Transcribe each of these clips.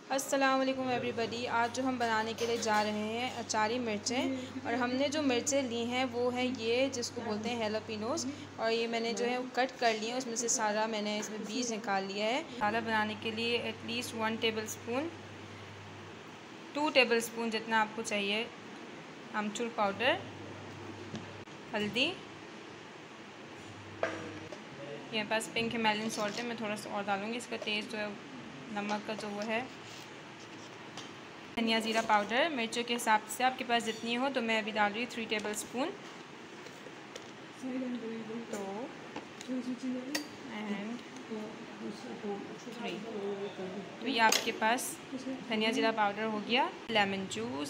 अस्सलाम वालेकुम एवरीबॉडी। आज जो हम बनाने के लिए जा रहे हैं अचारी मिर्चें, और हमने जो मिर्चें ली हैं वो है ये जिसको बोलते हैं हैलोपिनोस। और ये मैंने जो है कट कर लिए, उसमें से सारा मैंने इसमें बीज निकाल लिया है। मसाला बनाने के लिए एटलीस्ट 1 टेबलस्पून 2 टेबलस्पून जितना आपको चाहिए अमचूर पाउडर, हल्दी, ये मेरे पास पिंक हिमालयन सॉल्ट है, मैं थोड़ा सा और डालूँगी। इसका टेस्ट जो है नमक का जो वो है। धनिया ज़ीरा पाउडर मिर्चों के हिसाब से आपके पास जितनी हो, तो मैं अभी डाल रही हूँ 3 टेबलस्पून। तो एंड 3, तो ये आपके पास धनिया ज़ीरा पाउडर हो गया। लेमन जूस,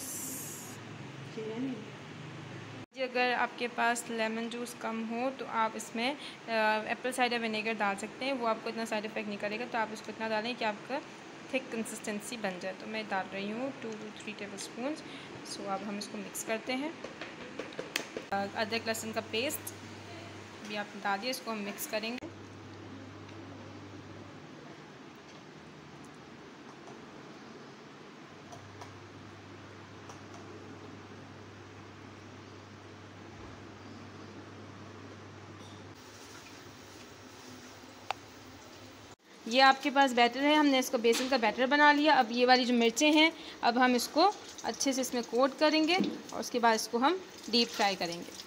अगर आपके पास लेमन जूस कम हो तो आप इसमें एप्पल साइडर विनेगर डाल सकते हैं। वो आपको इतना साइड इफ़ेक्ट नहीं करेगा, तो आप इसको इतना डालें कि आपका थिक कंसिस्टेंसी बन जाए। तो मैं डाल रही हूँ 2 to 3 टेबलस्पून। सो अब हम इसको मिक्स करते हैं। अदरक लहसुन का पेस्ट भी आप डाल दिए, इसको हम मिक्स करेंगे। ये आपके पास बैटर है, हमने इसको बेसन का बैटर बना लिया। अब ये वाली जो मिर्चें हैं, अब हम इसको अच्छे से इसमें कोट करेंगे और उसके बाद इसको हम डीप फ्राई करेंगे।